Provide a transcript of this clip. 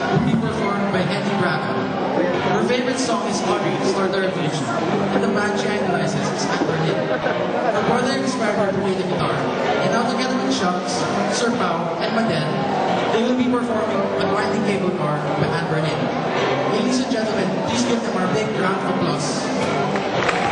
will be performed by Henni. Her favorite song is Audrey, Start the Revolution, and the band she idolizes is Anberlin. Her brother inspired her to play the guitar, and now together with Shucks, Serpao, and Madz, they will be performing Unwinding Cable Car by Anberlin. Ladies and gentlemen, please give them our big round of applause.